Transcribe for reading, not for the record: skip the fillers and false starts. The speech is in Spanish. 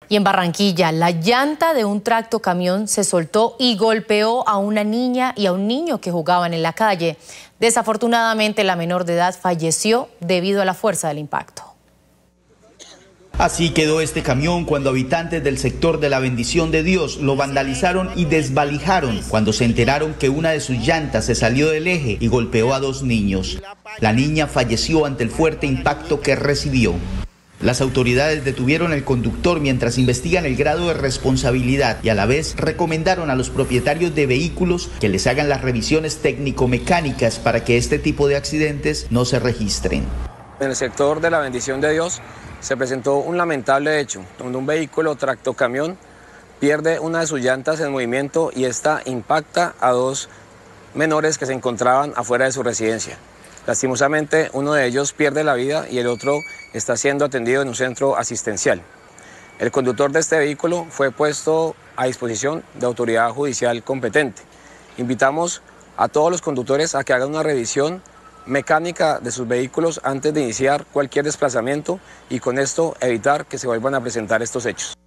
Y en Barranquilla, la llanta de un tractocamión se soltó y golpeó a una niña y a un niño que jugaban en la calle. Desafortunadamente, la menor de edad falleció debido a la fuerza del impacto. Así quedó este camión cuando habitantes del sector de la Bendición de Dios lo vandalizaron y desvalijaron cuando se enteraron que una de sus llantas se salió del eje y golpeó a dos niños. La niña falleció ante el fuerte impacto que recibió. Las autoridades detuvieron al conductor mientras investigan el grado de responsabilidad y a la vez recomendaron a los propietarios de vehículos que les hagan las revisiones técnico-mecánicas para que este tipo de accidentes no se registren. En el sector de la Bendición de Dios se presentó un lamentable hecho donde un vehículo tractocamión pierde una de sus llantas en movimiento y esta impacta a dos menores que se encontraban afuera de su residencia. Lastimosamente, uno de ellos pierde la vida y el otro está siendo atendido en un centro asistencial. El conductor de este vehículo fue puesto a disposición de autoridad judicial competente. Invitamos a todos los conductores a que hagan una revisión mecánica de sus vehículos antes de iniciar cualquier desplazamiento y con esto evitar que se vuelvan a presentar estos hechos.